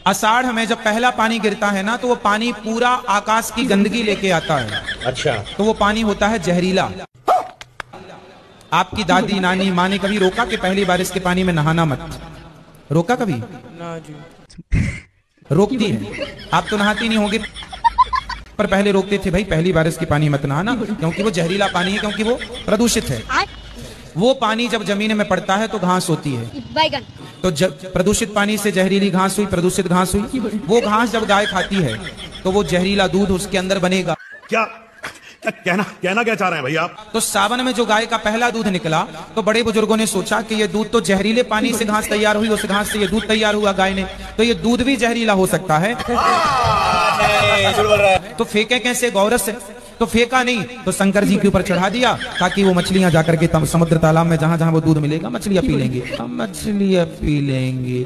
आषाढ़ में जब पहला पानी गिरता है ना, तो वो पानी पूरा आकाश की गंदगी लेके आता है। अच्छा। तो वो पानी होता है जहरीला। आपकी दादी नानी माँ ने कभी रोका कि पहली बारिश के पानी में नहाना मत? रोका कभी? ना जी। रोकती है। आप तो नहाती नहीं होगी, पर पहले रोकते थे, भाई पहली बारिश के पानी मत नहाना, क्योंकि वो जहरीला पानी है, क्योंकि वो प्रदूषित है। वो पानी जब जमीन में पड़ता है तो घास होती है। तो प्रदूषित पानी से जहरीली घास हुई, प्रदूषित घास हुई। वो घास जब गाय खाती है तो वो जहरीला दूध उसके अंदर बनेगा। क्या कहना क्या चाह रहे हैं भैया आप? तो सावन में जो गाय का पहला दूध निकला, तो बड़े बुजुर्गों ने सोचा कि ये दूध तो जहरीले पानी से घास तैयार हुई, उस घास से ये दूध तैयार हुआ गाय ने, तो ये दूध भी जहरीला हो सकता है। तो फेंके कैसे? गौरस से। तो फेंका नहीं, तो शंकर जी के ऊपर चढ़ा दिया, ताकि वो मछलियां जाकर के समुद्र तालाब में जहां जहां वो दूध मिलेगा मछलियां पी लेंगे। मछलियां पी लेंगे।